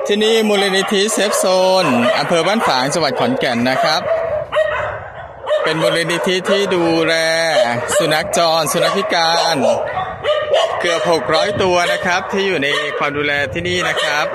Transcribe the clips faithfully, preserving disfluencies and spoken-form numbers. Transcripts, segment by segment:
ที่นี่มูลนิธิเซฟโซนอำเภอบ้านฝางจังหวัดขอนแก่นนะครับเป็นมูลนิธิที่ดูแลสุนัขจรสุนัขพิการเกือบหกร้อยตัวนะครับที่อยู่ในความดูแลที่นี่นะครับ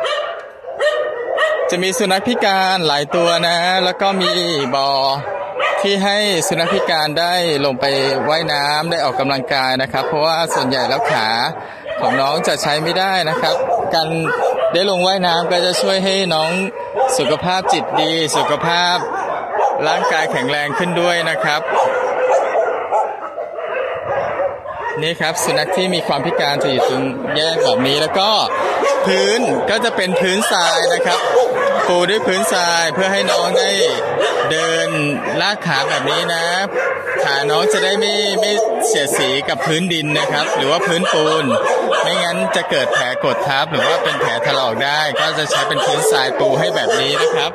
จะมีสุนัขพิการหลายตัวนะแล้วก็มีบ่อที่ให้สุนัขพิการได้ลงไปว่ายน้ำได้ออกกำลังกายนะครับเพราะว่าส่วนใหญ่แล้วขาของน้องจะใช้ไม่ได้นะครับการได้ลงว่ายน้ำก็จะช่วยให้น้องสุขภาพจิตดีสุขภาพร่างกายแข็งแรงขึ้นด้วยนะครับนี่ครับสุนัขที่มีความพิการจะอยู่ตรงแยกแบบนี้แล้วก็พื้นก็จะเป็นพื้นทรายนะครับปูด้วยพื้นทรายเพื่อให้น้องได้เดินลากขาแบบนี้นะขาน้องจะได้ไม่ไม่เสียดสีกับพื้นดินนะครับหรือว่าพื้นปูนไม่งั้นจะเกิดแผลกดทับหรือว่าเป็นแผลถลอกได้ก็จะใช้เป็นพื้นทรายปูให้แบบนี้นะครับ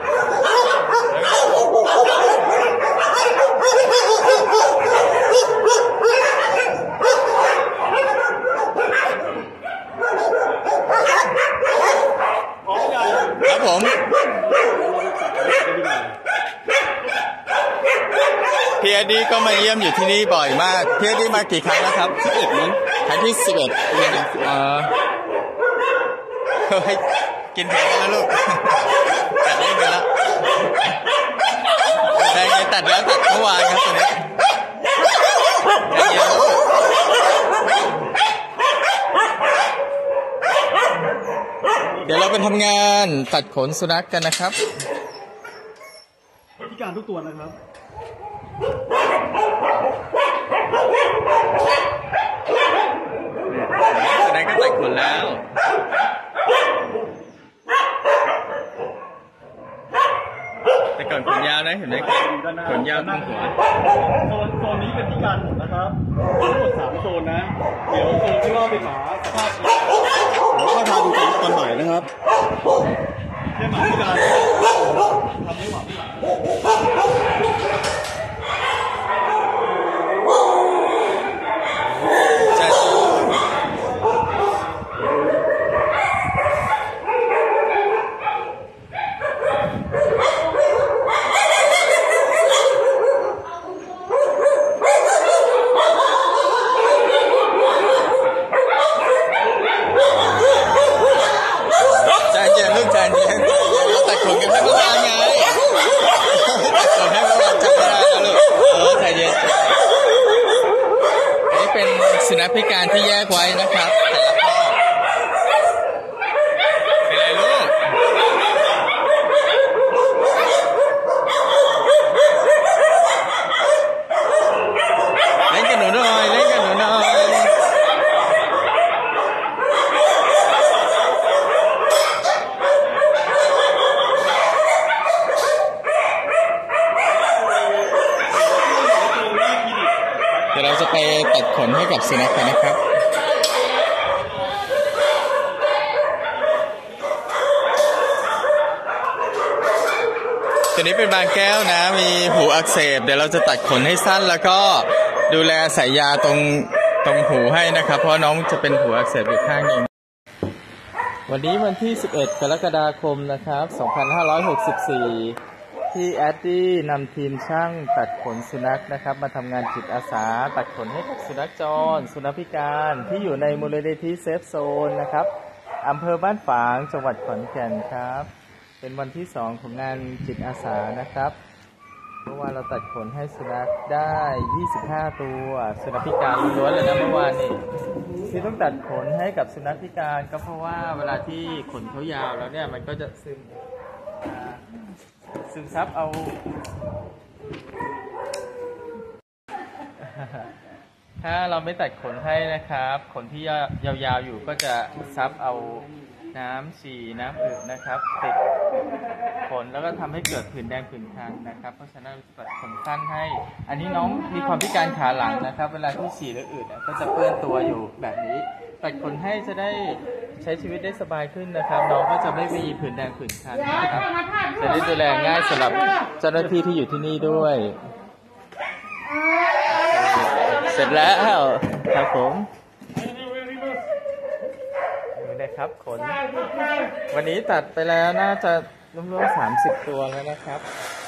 ครับผมพี่อดีก็มาเยี่ยมอยู่ที่นี่บ่อยมากพี่อดีมากี่ครั้งแล้วครับสิบเอ็ดมั้งครั้งที่สิบเอ็ดเออให้กินแผงแล้วลูกตัดได้ไปแล้วแต่ไงตัดแล้วตัดเมื่อวานครับตัวนี้เดี๋ยวเราไปทำงานตัดขนสุนัขกันนะครับพิการทุกตัวนะครับสุนัขก็ตัดขนแล้วแต่ก่อนขนยาวนะเห็นไหมขนยาวตั้งหัวโซนโซนนี้เป็นพิการหมดนะครับทั้งหมดสามโซนนะเดี๋ยวโซนที่ว่าเป็นหมาสภาพผมก็ทาดูตอนตอนใหม่นะครับเรื่องหมาพิการทำให้หมาพิการสุนัขพิการที่แยกไว้นะครับแต่ละข้อเป็นไรลูกเล่นกับหนูหน่อยเล่นกับหนูหน่อยเดี๋ยวเราจะไปตัดขนให้กับสุนัขกันนะครับตัวนี้เป็นบางแก้วนะมีหูอักเสบเดี๋ยวเราจะตัดขนให้สั้นแล้วก็ดูแลใส่ยาตรงตรงหูให้นะครับเพราะน้องจะเป็นหูอักเสบอยู่ข้างนึงวันนี้วันที่สิบเอ็ดกรกฎาคมนะครับสองพันห้าร้อยหกสิบสี่ที่แอดดี้นำทีมช่างตัดขนสุนัขนะครับมาทำงานจิตอาสาตัดขนให้กับสุนัขจรสุนัขพิการที่อยู่ในมูลนิธิเซฟโซนนะครับอำเภอบ้านฝางจังหวัดขอนแก่นครับเป็นวันที่สองของงานจิตอาสานะครับเมื่อวานเราตัดขนให้สุนัขได้ยี่สิบห้าตัวสุนัขพิการล้วนเลยนะเมื่อวานนี่ที่ต้องตัดขนให้กับสุนัขพิการก็เพราะว่าเวลาที่ขนเขายาวแล้วเนี่ยมันก็จะซึมซึมซับเอาถ้าเราไม่ตัดขนให้นะครับขนที่ยาวๆอยู่ก็จะซับเอาน้ำฉี่น้ำอึนะครับติดขนแล้วก็ทำให้เกิดผื่นแดงผื่นคันนะครับเพราะฉะนั้นตัดขนสั้นให้อันนี้น้องมีความพิการขาหลังนะครับเวลาที่ฉี่หรืออึก็จะเปื้อนตัวอยู่แบบนี้ตัดขนให้จะได้ใช้ชีวิตได้สบายขึ้นนะครับน้องก็จะไม่มีผื่นแดงผื่นคันนะครับจะได้ดูแลง่ายสำหรับเจ้าหน้าที่ที่อยู่ที่นี่ด้วย เสร็จแล้วครับผมไม่ได้นะครับขนวันนี้ตัดไปแล้วน่าจะรวมๆสามสิบตัวแล้วนะครับ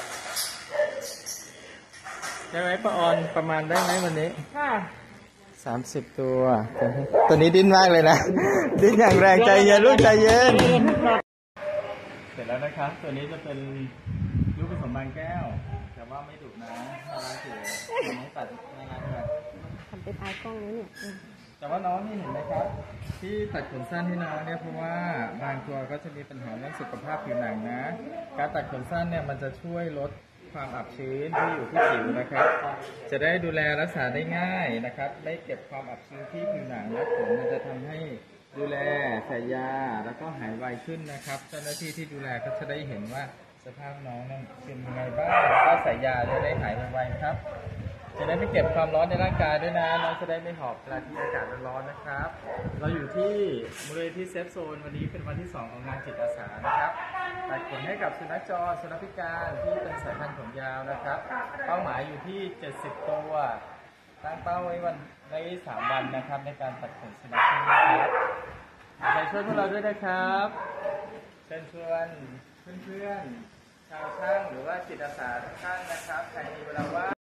ได้ไหมป้าออนประมาณได้ไหมวันนี้ค่ะสามสิบตัวตัวนี้ดิ้นมากเลยนะดิ้นอย่างแรงใจเย็นลูกใจเย็นเสร็จแล้วนะครับตัวนี้จะเป็นลูกผสมบางแก้วแต่ว่าไม่ดุนะน่ารักอยู่น้องตัดน่ารักเลยทำเป็นไอคอนนี้เนี่ยแต่ว่าน้องนี่เห็นไหมครับที่ตัดขนสั้นให้น้องเนี่ยเพราะว่าบางตัวก็จะมีปัญหาเรื่องสุขภาพผิวหนังนะการตัดขนสั้นเนี่ยมันจะช่วยลดความอับชื้นที่อยู่ที่ผิวนะครับจะได้ดูแลรักษาได้ง่ายนะครับไม่เก็บความอับชื้นที่ผิวหนังและขนมันจะทำให้ดูแลใส่ยาแล้วก็หายไวขึ้นนะครับเจ้าหน้าที่ที่ดูแลก็จะได้เห็นว่าสภาพน้องนั้นเป็นยังไงบ้างก็ใส่ยาจะได้หายไวๆครับจะได้ไม่เก็บความร้อนในร่างกายด้วยนะน้องจะได้ไม่หอบเวลาที่อากาศร้อนๆนะครับเราอยู่ที่มูลนิธิเซฟโซนวันนี้เป็นวันที่สองของงานจิตอาสานะครับตัดขนให้กับสุนัขจรสุนัขพิการที่เป็นสายพันธุ์ขนยาวนะครับเป้าหมายอยู่ที่เจ็ดสิบตัวตั้งเป้าไว้วันในสามวันนะครับในการตัดขนสุนัขนะครับใครช่วยพวกเราด้วยนะครับเชิญชวนเพื่อนๆชาวช่างหรือว่าจิตอาสาทุกท่านนะครับใครมีเวลาว่าง